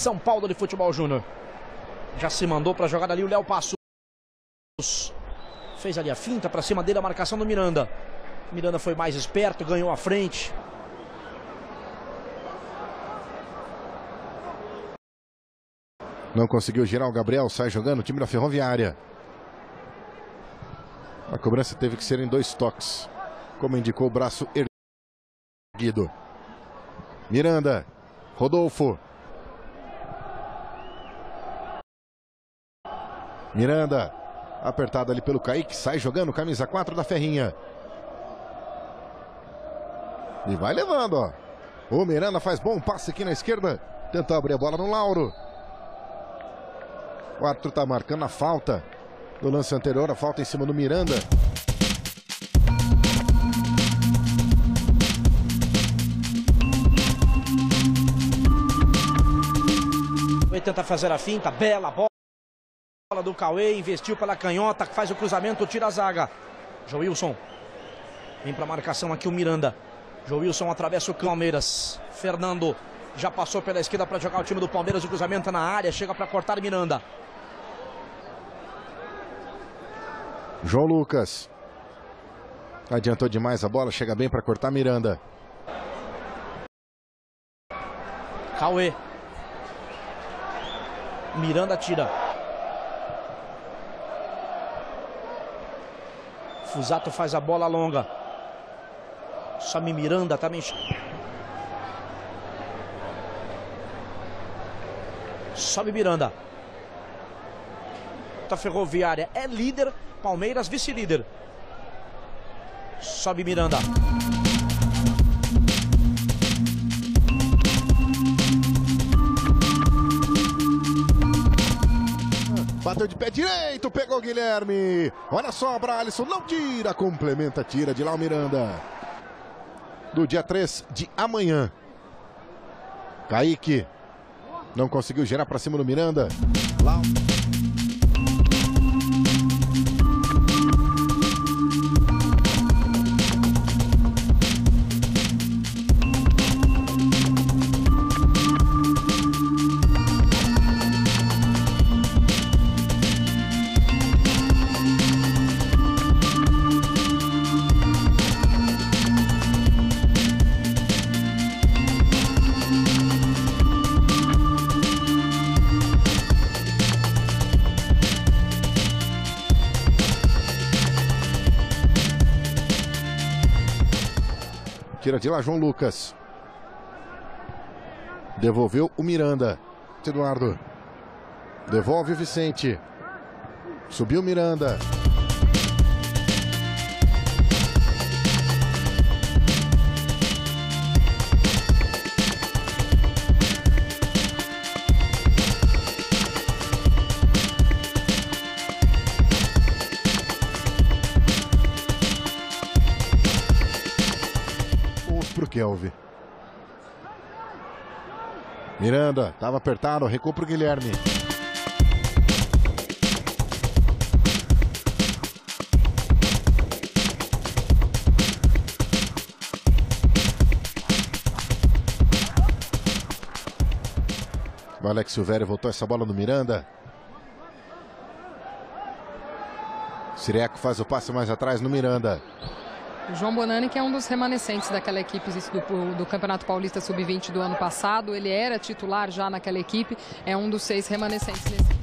São Paulo de Futebol Júnior. Já se mandou para a jogada ali o Léo Passos. Fez ali a finta para cima dele, a marcação do Miranda. Miranda foi mais esperto, ganhou a frente. Não conseguiu girar o Gabriel, sai jogando o time da Ferroviária. A cobrança teve que ser em 2 toques, como indicou o braço erguido. Miranda, Rodolfo. Miranda, apertado ali pelo Kaique, sai jogando, camisa 4 da Ferrinha. E vai levando, ó. O Miranda faz bom passe aqui na esquerda. Tentou abrir a bola no Lauro. O árbitro tá marcando a falta do lance anterior, a falta em cima do Miranda. Vai tentar fazer a finta, bela bola do Cauê, investiu pela canhota, faz o cruzamento, tira a zaga. Joilson vem para a marcação aqui o Miranda. Joilson atravessa o Palmeiras. Fernando já passou pela esquerda para jogar o time do Palmeiras. O cruzamento na área, chega para cortar Miranda. João Lucas. Adiantou demais a bola, chega bem para cortar Miranda. Cauê. Miranda tira. Fusato faz a bola longa. Sobe Miranda também. Sobe Miranda. A Ferroviária é líder, Palmeiras vice-líder. Sobe Miranda. Bateu de pé direito, pegou o Guilherme. Olha só, Bralisson, não tira, complementa, tira de lá o Miranda. Do dia 3 de amanhã. Kaique. Não conseguiu girar para cima do Miranda. Lá. Tira de lá João Lucas. Devolveu o Miranda. Eduardo. Devolve o Vicente. Subiu o Miranda. Pro Kelvin. Miranda, estava apertado, recuo pro Guilherme. O Alex Silvério voltou essa bola no Miranda. Cireco faz o passe mais atrás no Miranda. O João Bonani, que é um dos remanescentes daquela equipe do Campeonato Paulista Sub-20 do ano passado. Ele era titular já naquela equipe, é um dos 6 remanescentes nesse.